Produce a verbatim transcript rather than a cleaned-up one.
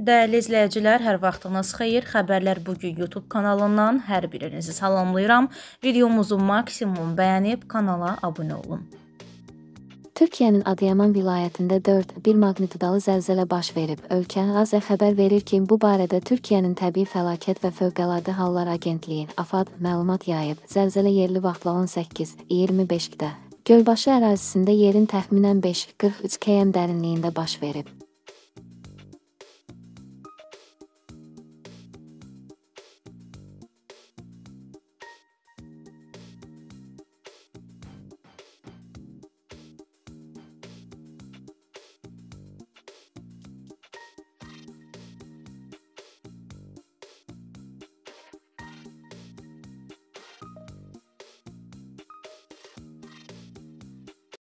Dəyərli izləyicilər, hər vaxtınız xeyir. Xəbərlər bugün YouTube kanalından hər birinizi salamlayıram. Videomuzu maksimum bəyənib kanala abunə olun. Türkiyənin Adıyaman vilayətində dörd bir maqnitudalı zəlzələ baş verib. Ölkə AZ xəbər verir ki, bu barədə Türkiyənin Təbii Fəlakət və Fövqəladə Hallar Agentliyi AFAD məlumat yayıb. Zəlzələ yerli vaxtla on səkkiz iyirmi beşdə Gölbaşı ərazisində yerin təxminən beş qırx üç km dərinliyində baş verib.